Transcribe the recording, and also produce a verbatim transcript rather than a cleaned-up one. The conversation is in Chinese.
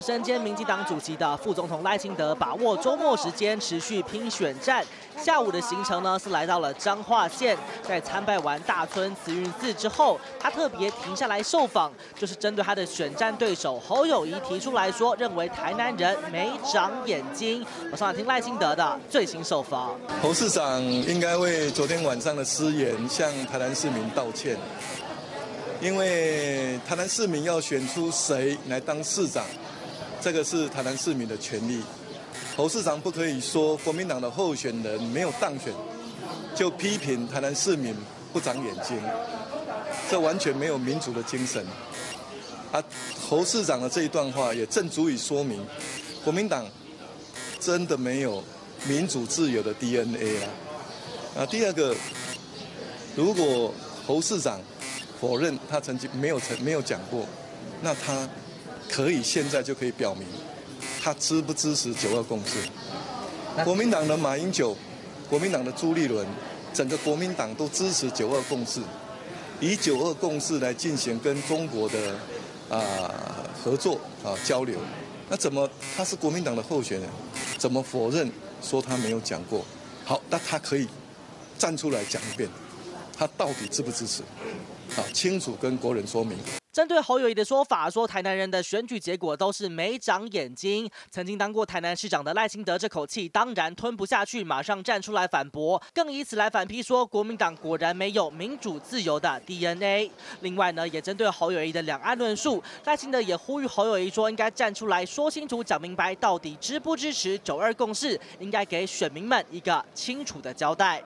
身兼民进党主席的副总统赖清德把握周末时间持续拼选战。下午的行程呢是来到了彰化县，在参拜完大村慈云寺之后，他特别停下来受访，就是针对他的选战对手侯友宜提出来说，认为台南人没长眼睛。我上来听赖清德的最新受访。 侯市长应该为昨天晚上的失言向台南市民道歉，因为台南市民要选出谁来当市长。 这个是台南市民的权利，侯市长不可以说国民党的候选人没有当选，就批评台南市民不长眼睛，这完全没有民主的精神。啊，侯市长的这一段话也正足以说明，国民党真的没有民主自由的 D N A 啦。啊，第二个，如果侯市长否认他曾经没有曾没有讲过，那他。 可以现在就可以表明，他支不支持九二共识？国民党的马英九，国民党的朱立伦，整个国民党都支持九二共识，以九二共识来进行跟中国的啊、呃、合作啊交流。那怎么他是国民党的候选人，怎么否认说他没有讲过？好，那他可以站出来讲一遍，他到底支不支持？啊，清楚跟国人说明。 针对侯友宜的说法，说台南人的选举结果都是没长眼睛。曾经当过台南市长的赖清德这口气当然吞不下去，马上站出来反驳，更以此来反批说国民党果然没有民主自由的 D N A。另外呢，也针对侯友宜的两岸论述，赖清德也呼吁侯友宜说应该站出来说清楚、讲明白，到底支不支持九二共识，应该给选民们一个清楚的交代。